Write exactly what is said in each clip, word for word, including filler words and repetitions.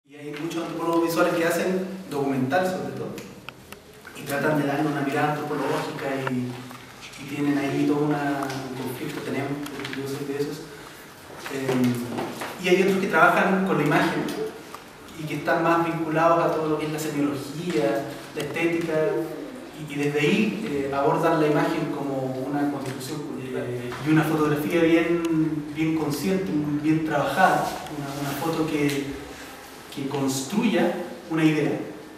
Y hay muchos antropólogos visuales que hacen documental sobre todo y tratan de darle una mirada antropológica y, y tienen ahí todo una, un conflicto, tenemos, yo soy de esos. Eh, y hay otros que trabajan con la imagen y que están más vinculados a todo lo que es la semiología, la estética, y, y desde ahí eh, abordan la imagen como una construcción cultural y una fotografía bien, bien consciente, muy bien trabajada, una, una foto que que construya una idea.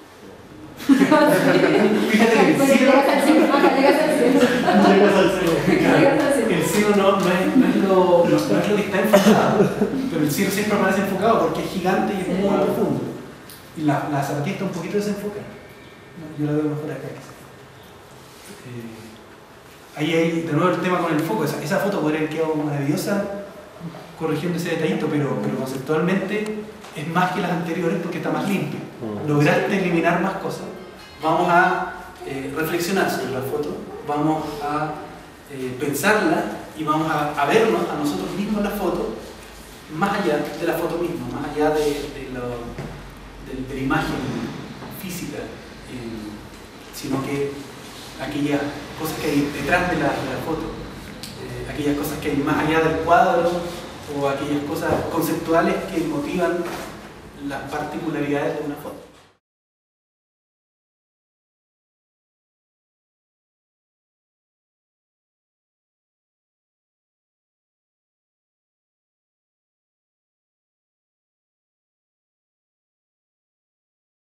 El cielo no, no, es, no, es lo, no, no es lo que está enfocado, pero el cielo siempre aparece enfocado porque es gigante y es muy profundo. Y la, la zapatilla está un poquito desenfocada. Yo la veo mejor acá. Eh, ahí hay de nuevo el tema con el foco. Esa, esa foto podría haber quedado maravillosa corrigiendo ese detallito, pero, pero conceptualmente es más que las anteriores porque está más limpio. Lograste eliminar más cosas. Vamos a eh, reflexionar sobre la foto, vamos a eh, pensarla y vamos a, a vernos a nosotros mismos en la foto, más allá de la foto misma, más allá de, de, lo, de, de la imagen física, eh, sino que aquellas cosas que hay detrás de la, de la foto, eh, aquellas cosas que hay más allá del cuadro, o aquellas cosas conceptuales que motivan las particularidades de una foto.